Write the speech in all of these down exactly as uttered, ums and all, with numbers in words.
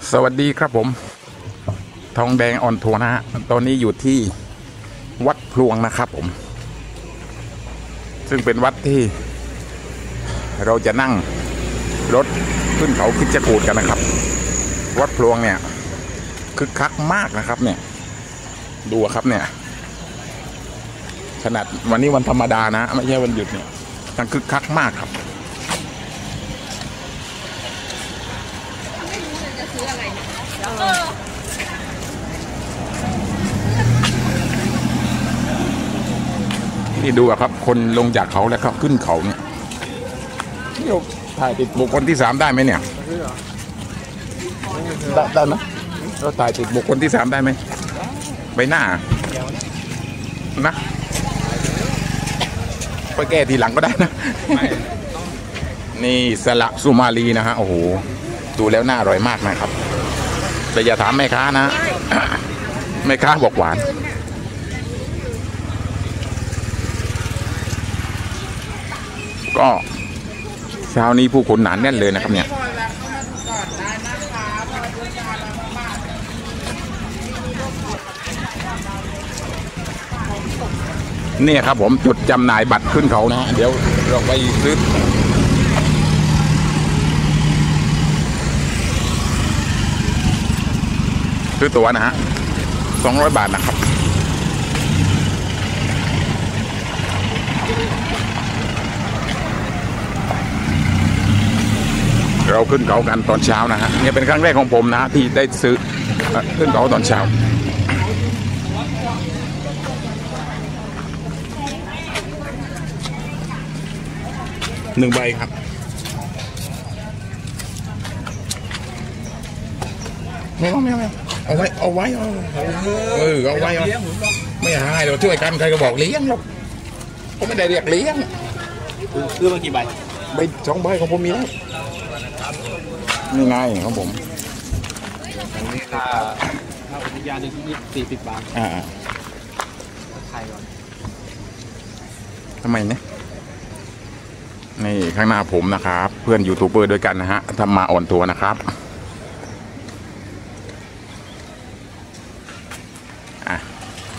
สวัสดีครับผมทองแดงออนทัวร์นะฮะตอนนี้อยู่ที่วัดพลวงนะครับผมซึ่งเป็นวัดที่เราจะนั่งรถขึ้นเขาคิดจกูฏกันนะครับวัดพลวงเนี่ยคึกคักมากนะครับเนี่ยดูครับเนี่ยขนาดวันนี้วันธรรมดานะไม่ใช่วันหยุดเนี่ยยังคึกคักมากครับที่ดูครับคนลงจากเขาแล้วครับขึ้นเขาเนี่ยนี่เราถ่ายติดบุคคลที่สามได้ไหมเนี่ยได้ได้ไหมเราถ่ายติดบุคคลที่สามได้ไหมใบหน้านะไปแก้ทีหลังก็ได้นะนี่สละสุมาลีนะฮะโอ้โหดูแล้วน่าอร่อยมากนะครับแต่อย่าถามแม่ค้านะแม่ค้าบอกหวานก็เช้านี้ผู้คนหนาแน่นเลยนะครับเนี่ยนี่ครับผมจุดจำหน่ายบัตรขึ้นเขานะเดี๋ยวเราไปซื้อซื้อตั๋วนะฮะสองร้อยบาทนะครับเราขึ้นเขากันตอนเช้านะฮะนี่เป็นครั้งแรกของผมนะที่ได้ซื้อขึ้นเขาตอนเช้าหนึ่งใบครับไม่เอาไม่เอาเอาไว้เอาไว้เอาเออเอาไว้ไม่หายเราช่วยกันใครก็บอกเลี้ยงหรอกเขาไม่ได้เรียกเลี้ยงซื้อมากี่ใบใบสองใบของผมมีแล้วนี่ไงของผมค่าค่าอุทยานหนึ่งที่สี่สิบบาทอ่าไทยก่อนทำไมเนี่ยนี่ข้างหน้าผมนะครับเพื่อนยูทูบเบอร์ด้วยกันนะฮะทำมาอ่อนตัวนะครับอ่ะ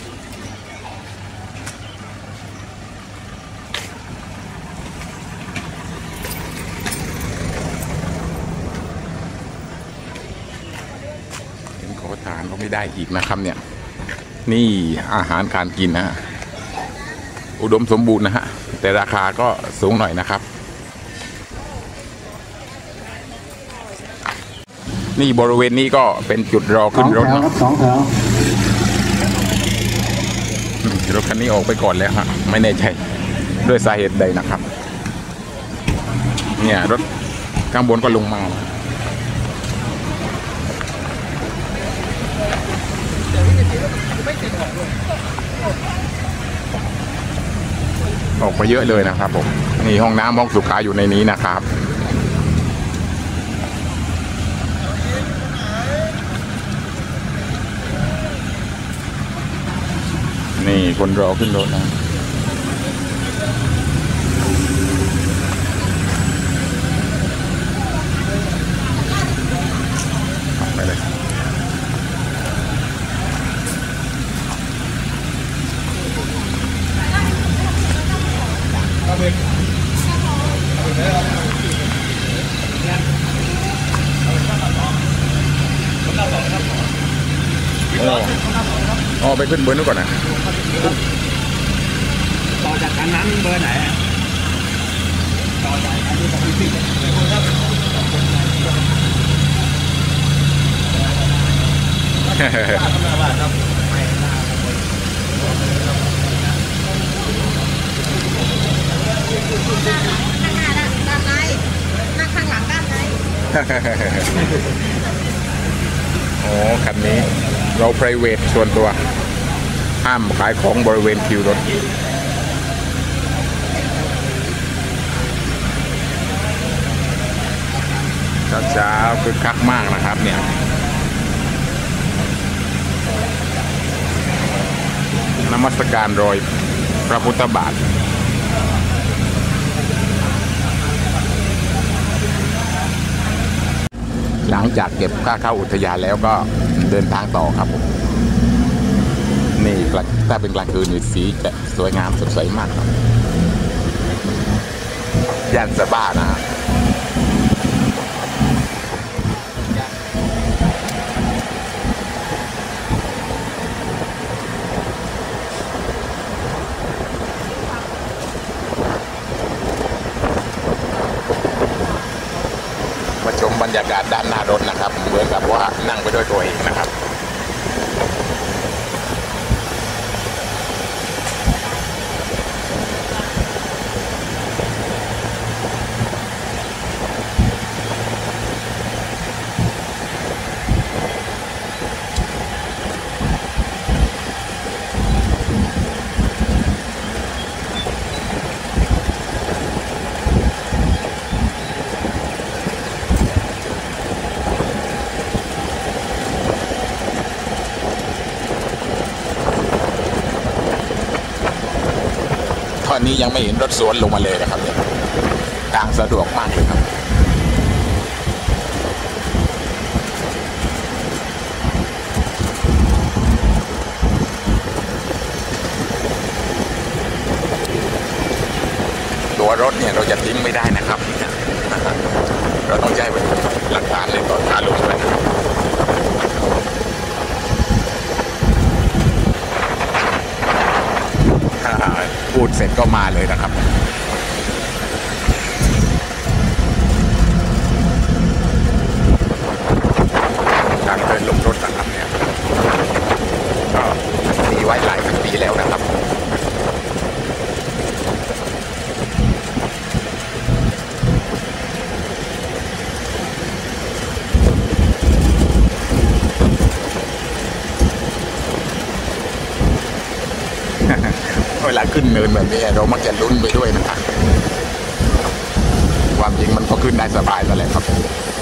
ขอทานก็ไม่ได้อีกนะครับเนี่ยนี่อาหารการกินนะฮะอุดมสมบูรณ์นะฮะแต่ราคาก็สูงหน่อยนะครับนี่บริเวณนี้ก็เป็นจุดรอขึ้นรถนะสองแถวรถคันนี้ออกไปก่อนแล้วฮะไม่แน่ใจด้วยสาเหตุใดนะครับเนี่ยรถข้างบนก็ลงมาออกไปเยอะเลยนะครับผมนี่ห้องน้ำห้องสุขาอยู่ในนี้นะครับนี่คนรอขึ้นรถนะไปเลยอ๋อไปขึ้นเบอร์นู้นก่อนนะต่อจากการนั้นเบอร์ไหนต่อจากการที่ผมพิจิตรเฮ้เฮ้ด้านในนั่งข้างหลังด้านในโอ้คันนี้เรา private ส่วนตัวห้ามขายของบริเวณคิวรถเช้าๆคึกคักมากนะครับเนี่ยนมัสการรอยพระพุทธบาท นหลังจากเก็บค่าเข้าอุทยานแล้วก็เดินทางต่อครับผมนี่ถ้าเป็นกลางคืนนี่สีจะสวยงามสดใสมากครับย่านสะบ้านะฮะมาชมบรรยากาศด้านหน้ารถนะครับเหมือนกับว่านั่งไปด้วยตัวเองนะครับตอนนี้ยังไม่เห็นรถสวนลงมาเลยนะครับเนี่ยทางสะดวกมากเลยครับตัวรถเนี่ยเราจะทิ้งไม่ได้นะครับเราต้องใช้เป็นหลักฐานในตอนขาลงด้วยนะพูดเสร็จก็มาเลยนะครับการเดินลงรถนะครับเนี่ยก็มีไว้หลายสิบปีแล้วนะครับเวลาขึ้นเนินแบบนี้เรามักจะลุ้นไปด้วยนะครับความจริงมันก็ขึ้นได้สบายนั่นแหละครับ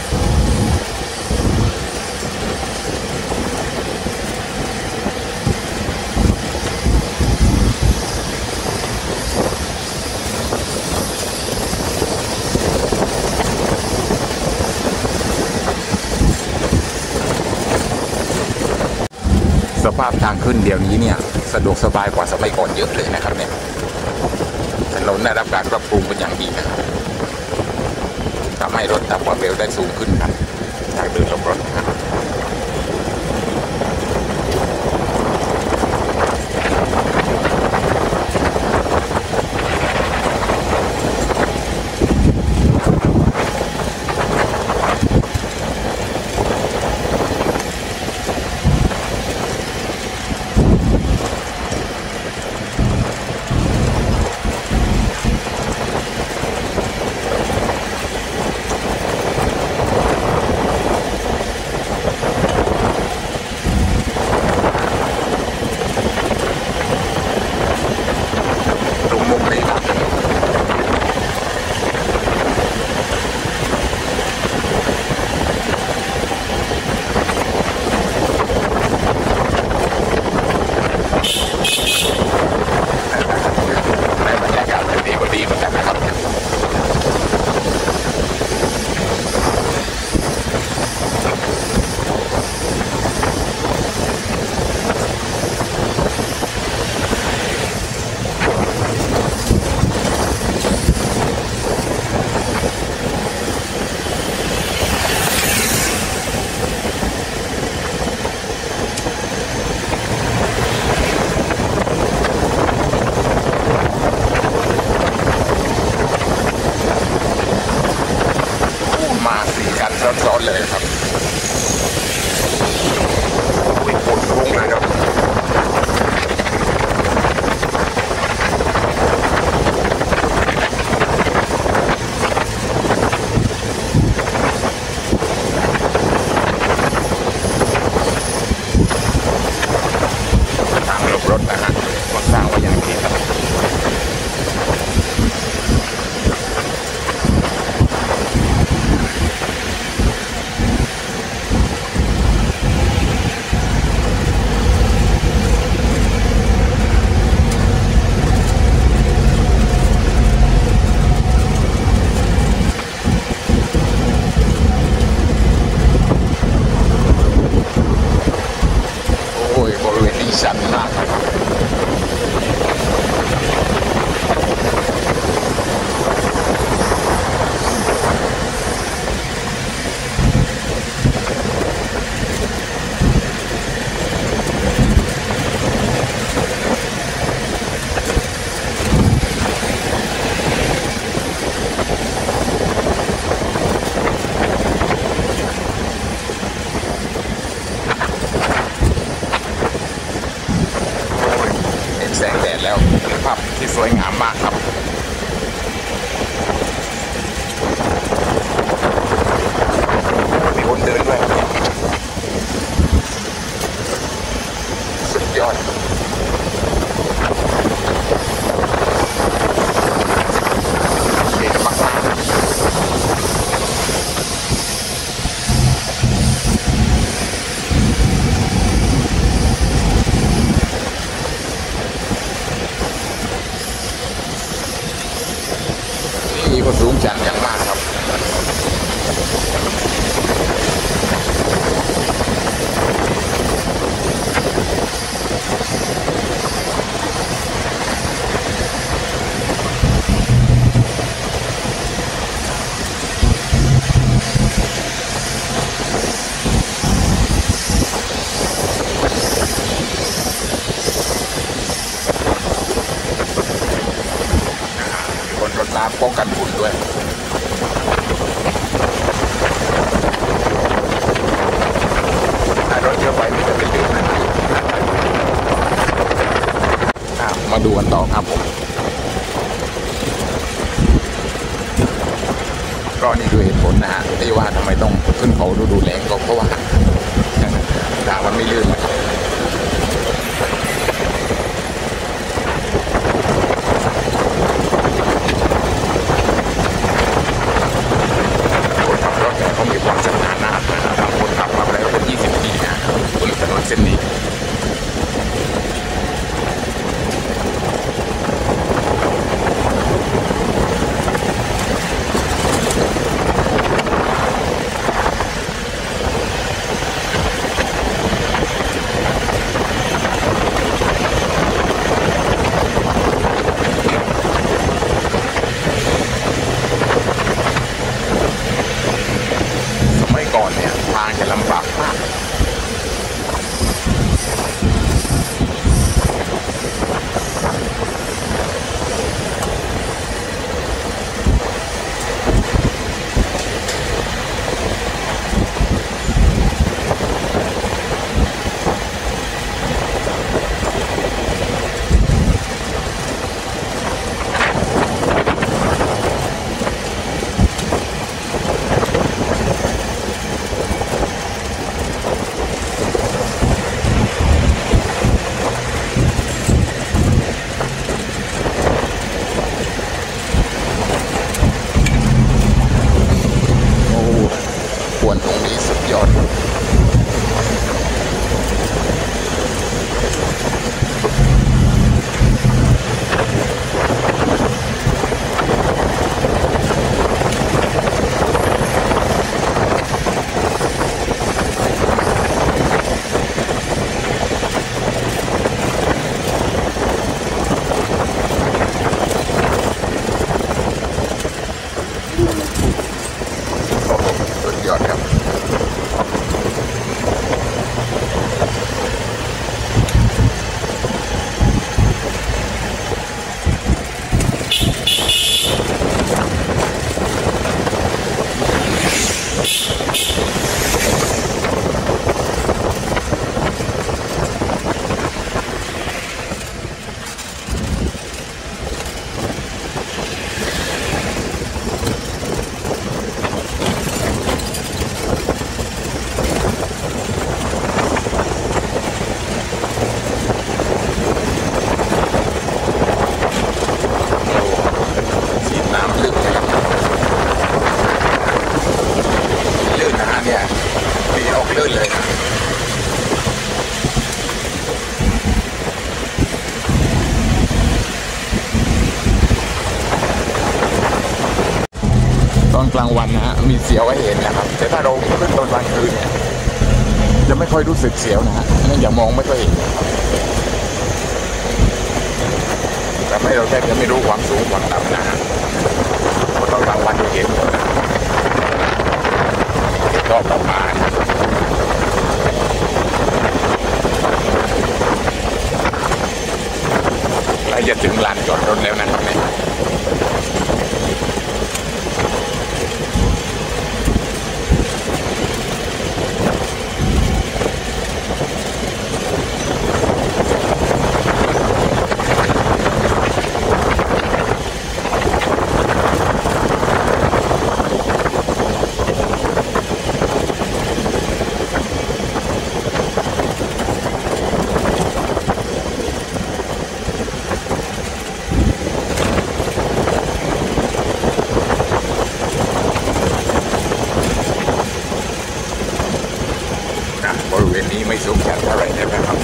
สภาพทางขึ้นเดี๋ยวนี้เนี่ยสะดวกสบายกว่าสมัยก่อนเยอะเลยนะครับเนี่ยถนนได้รับการปรับปรุงเป็นอย่างดีนะครับทำให้รถทำความเร็วได้สูงขึ้นครับทางเดินลงรถนะครับซ้อนๆเลยครับวิ่งปุ่นพุ่งเลยครับทางหลบรถนะฮะก็สร้างไว้อย่างดีครับสันมากนะครับแสงแดดแล้วภาพที่สวยงามมากครับมีคนเดินด้วยสุดยอดเด็ดมากนี่ก็สูงจัดอย่างมากครับคนรถน้ำป้องกันฝุ่นด้วยถ้ารถเยอะไปมันจะเป็นลื่นนะครับมาดูกันต่อครับผมก็นี่คือเหตุผลนะฮะที่ว่าทำไมต้องขึ้นเขาฤดูแล้งก็เพราะว่าทางมันไม่ลื่นนะครับคนขับรถเนี่ยเขามีความชำนาญนะครับบางคนขับมาแล้วเป็นยี่สิบปีนะบนถนนเส้นนี้ก่อนเนี่ยทางจะลำบากมากควรตรงนี้สุดยอดสุดยอดครับตอนกลางวันนะฮะมีเสียวให้เห็นนะครับแต่ถ้าเราขึ้นตอนกลางคืนเนี่ยจะไม่ค่อยรู้สึกเสียวนะฮะเนื่องจากมองไม่ค่อยเห็นแต่ไม่เราแทบจะไม่รู้ความสูงความต่ำนะฮะเพราะตอนกลางวันจะเห็นหมดนะรอบประมาณใกล้จะถึงลานจอดรถแล้วนะครับเนี่ยบริเวณนี้ไม่สูงชันเท่าไหร่นะครับ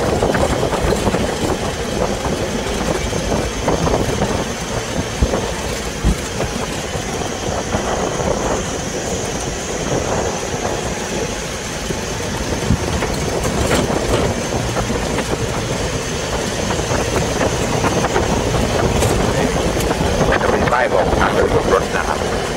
จะมีป้ายบอกทางเดินรถนะครับ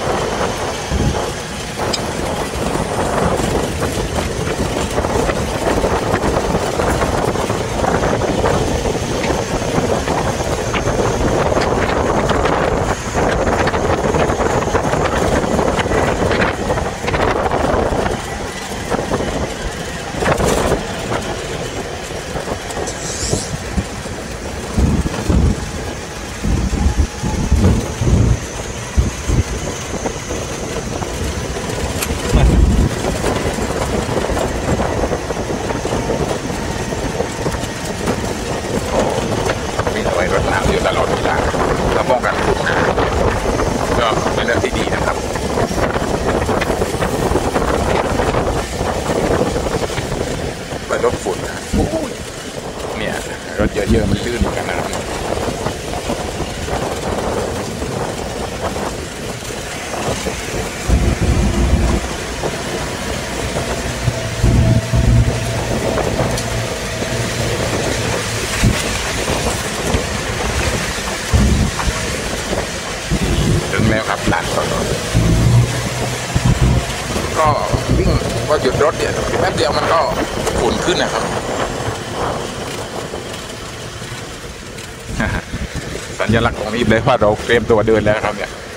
รถน้ำอยู่ตลอดเวลาถ้าป้องกันฝุ่นนะก็เป็นเรื่องที่ดีนะครับไปรถฝุ่นนะเนี่ยรถเยอะๆมันลื่นเหมือนกันนะครับแล้วครับลานจอดรถก็วิ่งพอหยุดรถเนี่ยแป๊บเดียวมันก็ฝุ่นขึ้นนะครับ สัญลักษณ์ตรงนี้เลยว่าเราเตรียมตัวเดินแล้วครับเนี่ย